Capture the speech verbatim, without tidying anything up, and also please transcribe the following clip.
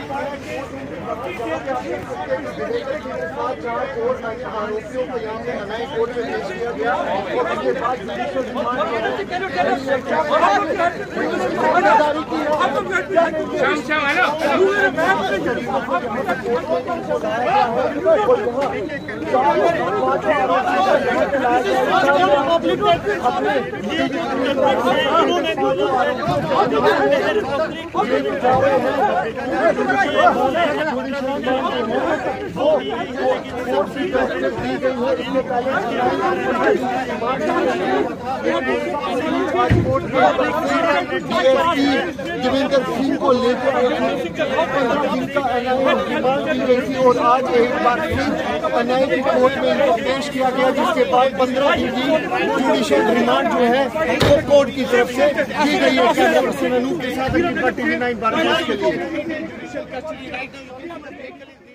आरोपियों को यहाँ पे एनआईए कोर्ट में पेश किया गया और उसके बाद जुडिशियल रिमांड जारी की देवेंद्र सिंह को लेकर और आज एक बार फिर एनआईए की कोर्ट में इनको पेश किया गया, जिसके बाद पंद्रह दिन की जुडिशियल रिमांड जो है वो कोर्ट की तरफ से दी गई है। कैमरा पर्सन अनूप के साथ टीवी नाइन बारह के लिए।